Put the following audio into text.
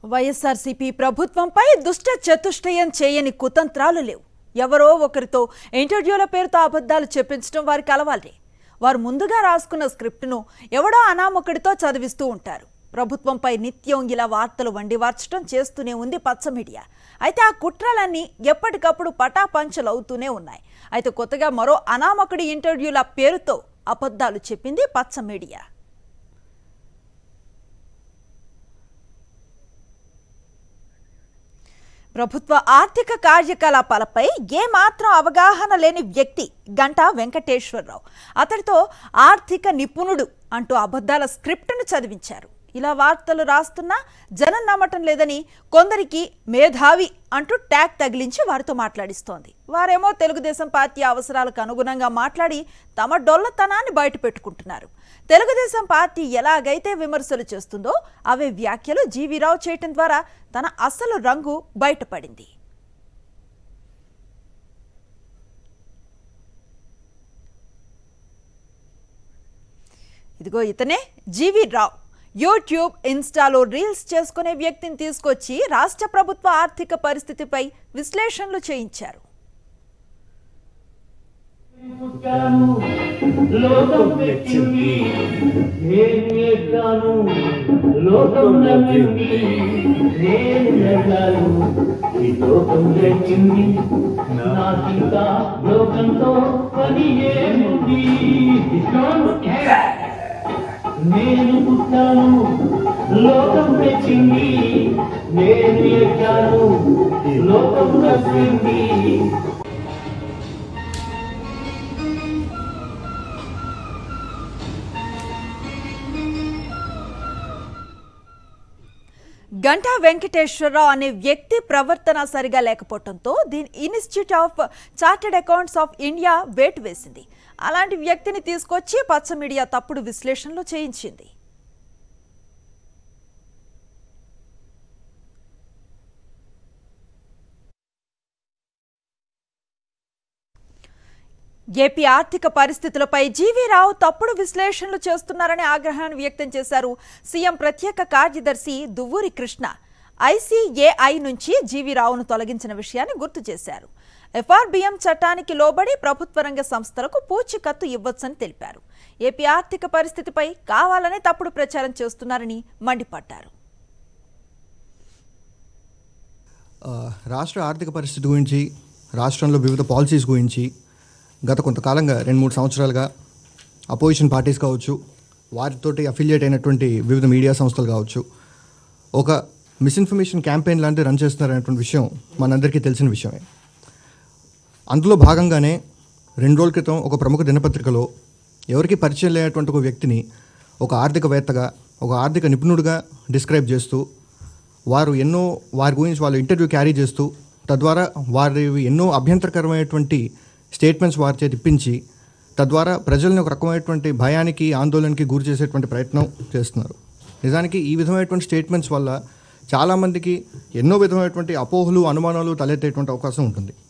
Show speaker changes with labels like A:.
A: వైఎస్ఆర్సీపీ ప్రభుత్వంపై దుష్ట చతుష్టయం చేయని కుతంత్రాలు లేవు. ఎవరో ఒకరితో ఇంటర్వ్యూల పేరుతో అబద్ధాలు చెప్పించడం వారికి అలవాటే. వారు ముందుగా రాసుకున్న స్క్రిప్ట్ను ఎవడో అనామకుడితో చదివిస్తూ ఉంటారు. ప్రభుత్వంపై నిత్యం ఇలా వార్తలు వండివార్చడం చేస్తూనే ఉంది పచ్చ మీడియా. అయితే ఆ కుట్రలన్నీ ఎప్పటికప్పుడు పటాపంచలవుతూనే ఉన్నాయి. అయితే కొత్తగా మరో అనామకుడి ఇంటర్వ్యూల పేరుతో అబద్ధాలు చెప్పింది పచ్చ మీడియా. ప్రభుత్వ ఆర్థిక కార్యకలాపాలపై ఏమాత్రం అవగాహన లేని వ్యక్తి గంటా వెంకటేశ్వరరావు. అతడితో ఆర్థిక నిపుణుడు అంటూ అబద్ధాల స్క్రిప్ట్ను చదివించారు. ఇలా వార్తలు రాస్తున్నా జనం నమ్మటం లేదని కొందరికి మేధావి అంటూ ట్యాగ్ తగిలించి వారితో మాట్లాడిస్తోంది. వారేమో తెలుగుదేశం పార్టీ అవసరాలకు అనుగుణంగా మాట్లాడి తమ డొల్లతనాన్ని బయట పెట్టుకుంటున్నారు. తెలుగుదేశం పార్టీ ఎలాగైతే విమర్శలు చేస్తుందో అవే వ్యాఖ్యలు జీవీరావు చేయటం ద్వారా తన అసలు రంగు బయటపడింది. ఇదిగో ఇతనే జీవీరావు. యూట్యూబ్, ఇన్స్టాలో రీల్స్ చేసుకునే వ్యక్తిని తీసుకొచ్చి రాష్ట్ర ప్రభుత్వ ఆర్థిక పరిస్థితిపై విశ్లేషణలు చేయించారు.
B: నేను పుట్టాను లోకం తెచ్చింది, నేను ఎక్కాను లోకం నచ్చింది.
A: గంటా వెంకటేశ్వరరావు అనే వ్యక్తి ప్రవర్తన సరిగా లేకపోవడంతో దీని institute of chartered accountants of India వేటు వేసింది. అలాంటి వ్యక్తిని తీసుకొచ్చి పచ్చ మీడియా తప్పుడు విశ్లేషణలు చేయించింది. ఏపీ ఆర్థిక పరిస్థితులపై జీవీరావు తప్పుడు విశ్లేషణలు చేస్తున్నారని ఆగ్రహాన్ని వ్యక్తం చేశారు సీఎం ప్రత్యేక కార్యదర్శి దువ్వూరి కృష్ణ. ఐసీఏఐ నుంచి జీవీరావును తొలగించిన విషయాన్ని గుర్తు చేశారు. ఎఫ్ఆర్బిఎం చట్టానికి లోబడి ప్రభుత్వ రంగ సంస్థలకు పూచీకత్తు ఇవ్వొచ్చని తెలిపారు. ఏపీ ఆర్థిక పరిస్థితిపై కావాలనే తప్పుడు ప్రచారం చేస్తున్నారని మండిపడ్డారు.
C: రాష్ట్ర ఆర్థిక పరిస్థితి గురించి, రాష్ట్రంలో వివిధ పాలసీస్ గురించి గత కొంతకాలంగా 2-3 సంవత్సరాలుగా అపోజిషన్ పార్టీస్ కావచ్చు, వారితోటి అఫిలియేట్ అయినటువంటి వివిధ మీడియా సంస్థలు కావచ్చు, ఒక మిస్ఇన్ఫర్మేషన్ క్యాంపెయిన్ లాంటివి రన్ చేస్తున్నారనేటువంటి విషయం మనందరికీ తెలిసిన విషయమే. అందులో భాగంగానే 2 రోజుల క్రితం ఒక ప్రముఖ దినపత్రికలో ఎవరికి పరిచయం లేనటువంటి ఒక వ్యక్తిని ఒక ఆర్థికవేత్తగా, ఒక ఆర్థిక నిపుణుడిగా డిస్క్రైబ్ చేస్తూ వారి గురించి వాళ్ళు ఇంటర్వ్యూ క్యారీ చేస్తూ తద్వారా వారి ఎన్నో అభ్యంతరకరమైనటువంటి స్టేట్మెంట్స్ వారి చేతి ఇప్పించి తద్వారా ప్రజల్ని ఒక రకమైనటువంటి భయానికి, ఆందోళనకి గురి చేసేటువంటి ప్రయత్నం చేస్తున్నారు. నిజానికి ఈ విధమైనటువంటి స్టేట్మెంట్స్ వల్ల చాలామందికి ఎన్నో విధమైనటువంటి అపోహలు, అనుమానాలు తలెత్తేటువంటి అవకాశం ఉంటుంది.